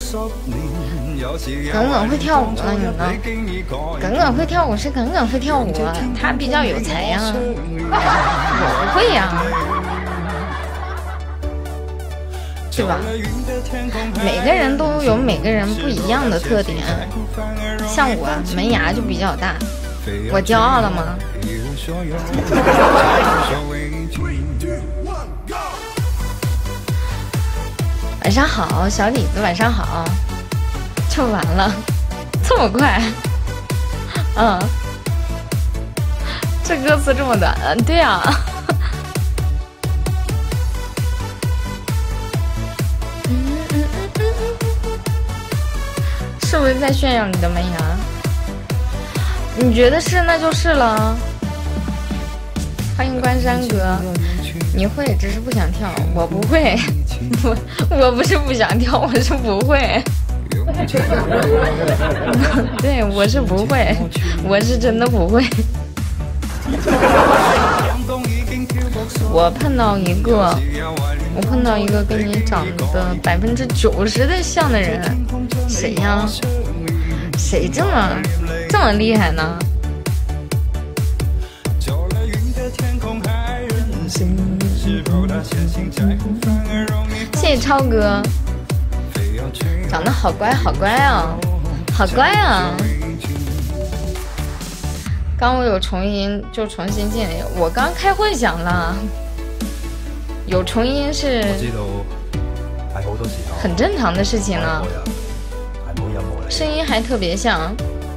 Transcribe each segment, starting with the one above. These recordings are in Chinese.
耿耿会跳舞了，你呢？耿耿会跳舞是耿耿会跳舞，他比较有才呀，我不会呀，对吧？每个人都有每个人不一样的特点，像我门牙就比较大，我骄傲了吗？晚上好，小李子，晚上好。就完了，这么快？嗯，这歌词这么短，对啊。是不是在炫耀你的门牙？你觉得是，那就是了。欢迎关山哥，你会，只是不想跳，我不会，我不是不想跳，我是不会。对，我是不会，我是真的不会。我碰到一个跟你长得90%的像的人，谁呀？谁这么厉害呢？谢谢超哥。长得好乖，好乖啊，好乖啊！刚我有重音就重新进来，我刚开混响了，有重音是很正常的事情呢。声音还特别像。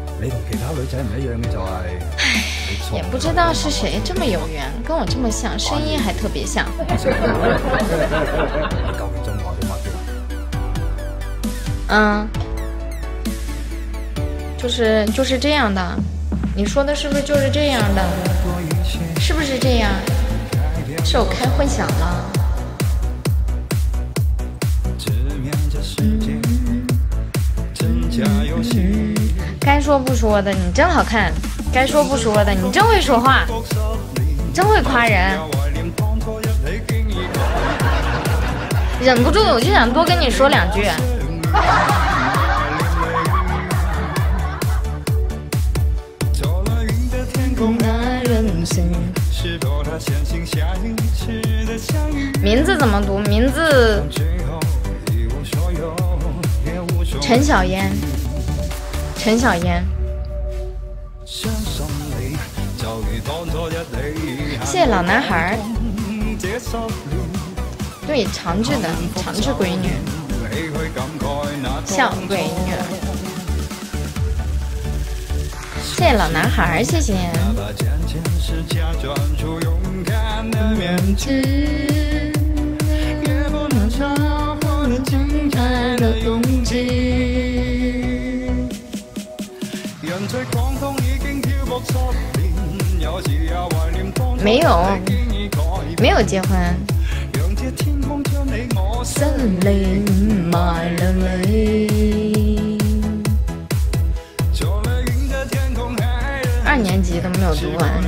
也不知道是谁这么有缘，跟我这么像，声音还特别像。嗯，就是这样的，你说的是不是就是这样的？是不是这样？是我开混响了。该说不说的，你真好看；该说不说的，你真会说话，真会夸人。忍不住我就想多跟你说两句。名字怎么读？名字陈小烟，陈小烟。谢谢老男孩。对，长治的长治闺女，小闺女。谢谢老男孩，谢谢。没有结婚。森林埋了泪。2年级都没有读完，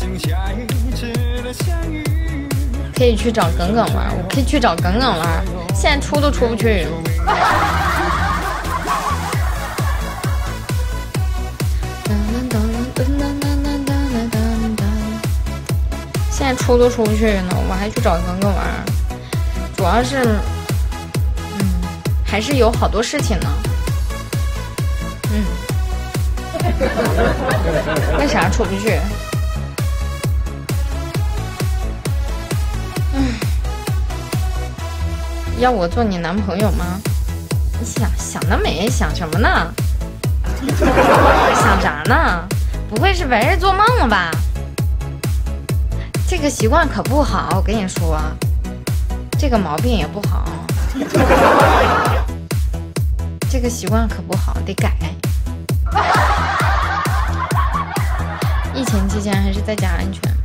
可以去找耿耿玩，我可以去找耿耿玩，现在出都出不去。现在出都出不去呢，我还去找耿耿玩，主要是，还是有好多事情呢。为啥出不去？要我做你男朋友吗？你想得美，想什么呢？想啥呢？不会是白日做梦了吧？这个习惯可不好，我跟你说，这个毛病也不好，这个习惯可不好，得改。疫情期间还是在家安全。